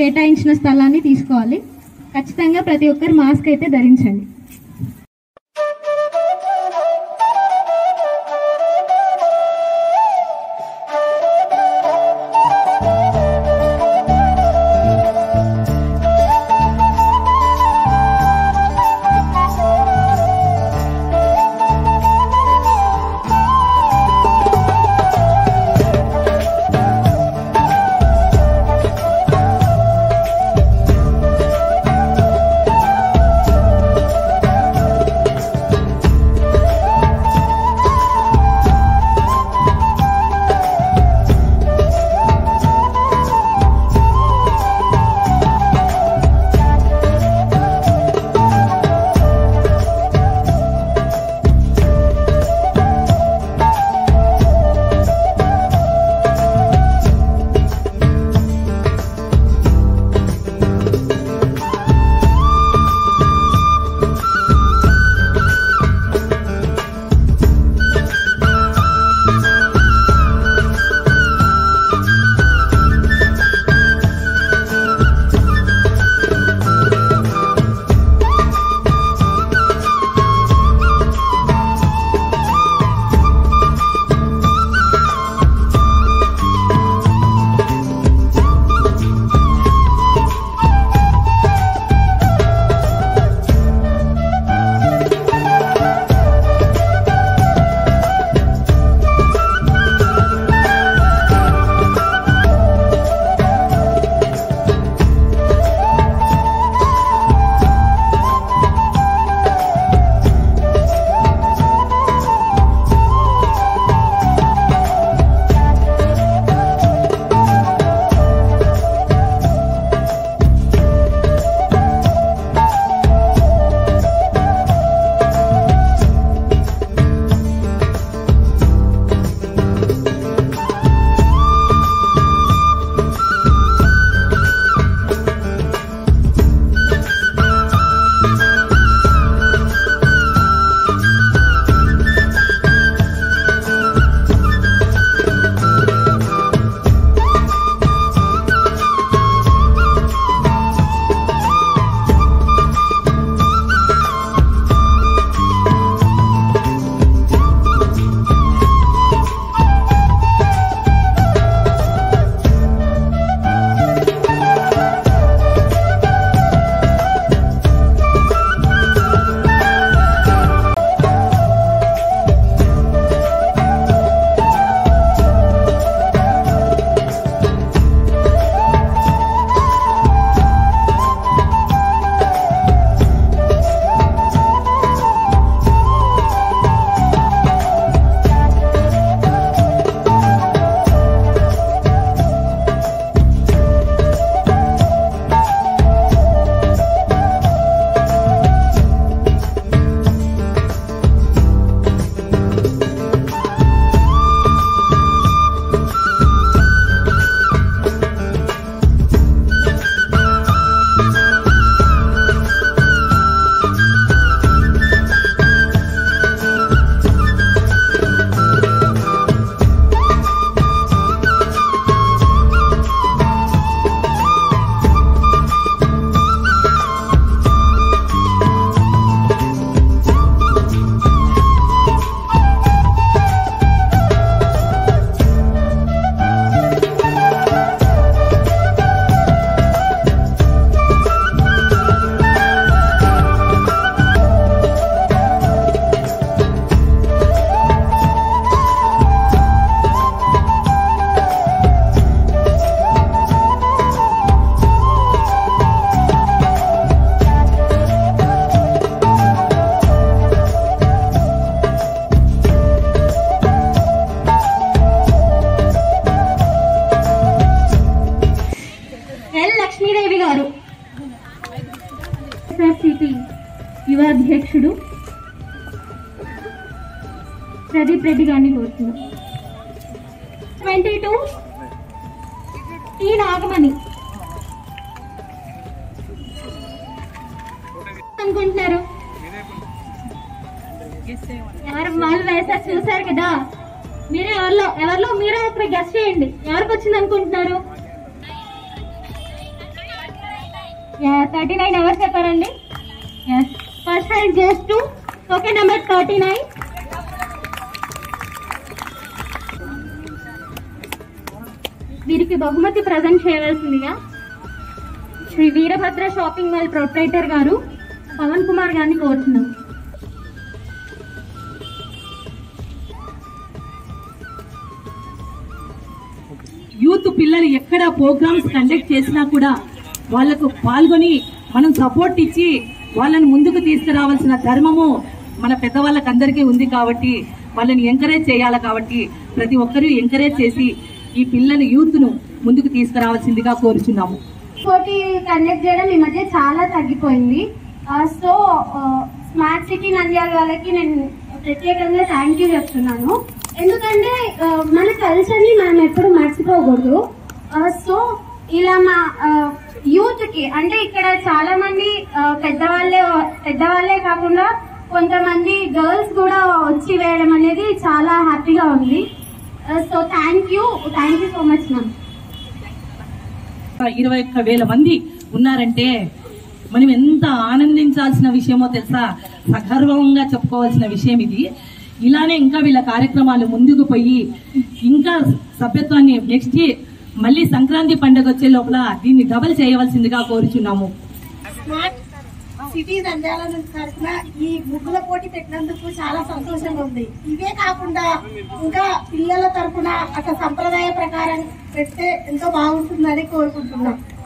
కేటాయించిన స్థలాన్ని తీసుకోవాలి. ఖచ్చితంగా ప్రతి ఒక్కరు మాస్క్ అయితే ధరించండి. యువ అధ్యక్షుడు ప్రదీప్ రెడ్డి గారిని కోరుతున్నాం. 22 టీ నాగమణి అనుకుంటున్నారు. ఎవరు వాళ్ళు వేసారు చూసారు కదా, మీరే ఎవరిలో మీరే ఒకరు గెస్ట్ చేయండి. ఎవరికి వచ్చింది అనుకుంటున్నారు? 39 ఎవరు చెప్పారండి? First prize goes to token number 39. వీరికి బహుమతి ప్రజెంట్ చేయవలసిందిగా Shri Veerabhadra shopping mall proprietor గారు పవన్ కుమార్ గారిని కోరుతున్నాం. యూత్ పిల్లలు ఎక్కడ ప్రోగ్రామ్స్ కండక్ట్ చేసినా కూడా వాళ్లకు పాల్గొని మనం సపోర్ట్ ఇచ్చి వాళ్ళని ముందుకు తీసుకురావాల్సిన ధర్మము మన పెద్దవాళ్ళకి అందరికీ ఉంది కాబట్టి వాళ్ళని ఎంకరేజ్ చేయాలి. కాబట్టి ప్రతి ఒక్కరూ ఎంకరేజ్ చేసి ఈ పిల్లలు యూత్ ను ముందుకు తీసుకురావాల్సిందిగా కోరుచున్నాము. పోటీ కండక్ట్ చేయడం ఈ మధ్య చాలా తగ్గిపోయింది. సో స్మార్ట్ సిటీ నంద్యాల వాళ్ళకి నేను ప్రత్యేకంగా థ్యాంక్యూ చెప్తున్నాను. ఎందుకంటే మన కల్చర్ ని మనం ఎప్పుడు మర్చిపోకూడదు. సో ఇలా మా యూత్ కి అంటే ఇక్కడ చాలా మంది పెద్దవాళ్లే కాకుండా కొంతమంది గర్ల్స్ కూడా వచ్చి వేయడం అనేది చాలా హ్యాపీగా ఉంది. So thank you so much ma'am. 21,000 మంది ఉన్నారంటే మనం ఎంత ఆనందించాల్సిన విషయమో తెలుసా. సగర్వంగా చెప్పుకోవాల్సిన విషయం ఇది. ఇలానే ఇంకా వీళ్ళ కార్యక్రమాలు ముందుకు పోయి ఇంకా సభ్యత్వాన్ని నెక్స్ట్ మళ్ళీ సంక్రాంతి పండుగ వచ్చే లోపల దీన్ని డబల్ చేయవలసిందిగా కోరుచున్నాము. స్మార్ట్ సిటీ నంద్యాల తరఫున ఈ ముగ్గుల పోటీ పెట్టినందుకు చాలా సంతోషంగా ఉంది. ఇవే కాకుండా ఇంకా పిల్లల తరఫున అక్కడ సంప్రదాయ ప్రకారం పెడితే ఎంతో బాగుంటుందని కోరుకుంటున్నాం.